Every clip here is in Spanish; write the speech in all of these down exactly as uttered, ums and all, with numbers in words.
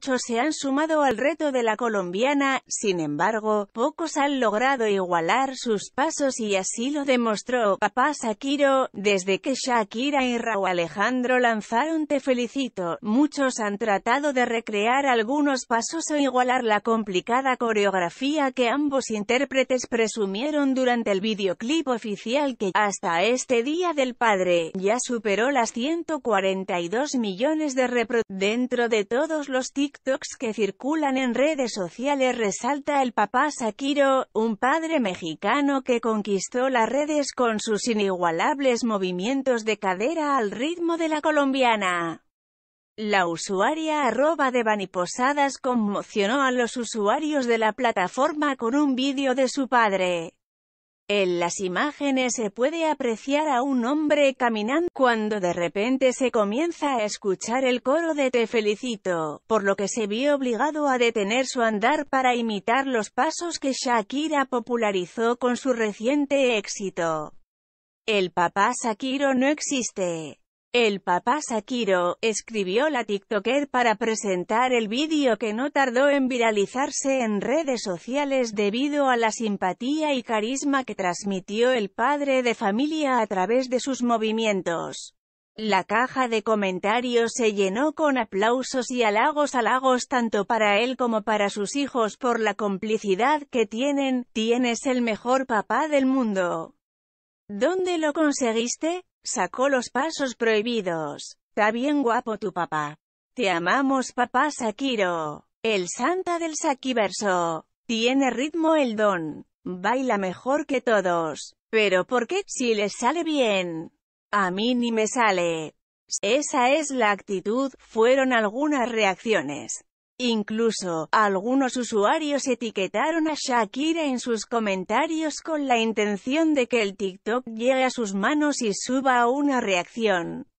muchos se han sumado al reto de la colombiana, sin embargo, pocos han logrado igualar sus pasos y así lo demostró Papá Shakiro. Desde que Shakira y Rauw Alejandro lanzaron Te Felicito, muchos han tratado de recrear algunos pasos o igualar la complicada coreografía que ambos intérpretes presumieron durante el videoclip oficial que, hasta este Día del Padre, ya superó las ciento cuarenta y dos millones de reproducciones. Dentro de todos los TikToks que circulan en redes sociales resalta el Papá Shakiro, un padre mexicano que conquistó las redes con sus inigualables movimientos de cadera al ritmo de la colombiana. La usuaria arroba Devaniposadas conmocionó a los usuarios de la plataforma con un vídeo de su padre. En las imágenes se puede apreciar a un hombre caminando, cuando de repente se comienza a escuchar el coro de Te Felicito, por lo que se vio obligado a detener su andar para imitar los pasos que Shakira popularizó con su reciente éxito. El Papá Shakiro no existe. El Papá Shakiro, escribió la tiktoker para presentar el vídeo que no tardó en viralizarse en redes sociales debido a la simpatía y carisma que transmitió el padre de familia a través de sus movimientos. La caja de comentarios se llenó con aplausos y halagos halagos tanto para él como para sus hijos por la complicidad que tienen. Tienes el mejor papá del mundo. ¿Dónde lo conseguiste? Sacó los pasos prohibidos. Está bien guapo tu papá. Te amamos Papá Shakiro. El santa del Shakiverso. Tiene ritmo el don. Baila mejor que todos. ¿Pero por qué? Si les sale bien. A mí ni me sale. Esa es la actitud, fueron algunas reacciones. Incluso, algunos usuarios etiquetaron a Shakira en sus comentarios con la intención de que el TikTok llegue a sus manos y suba una reacción.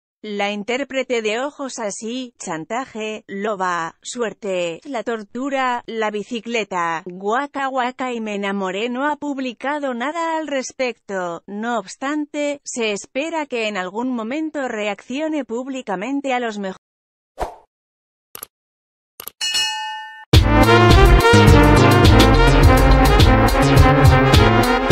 La intérprete de Ojos Así, Chantaje, Loba, Suerte, La Tortura, La Bicicleta, Guaca Guaca y Me Enamoré no ha publicado nada al respecto. No obstante, se espera que en algún momento reaccione públicamente a los mejores. We'll be right back.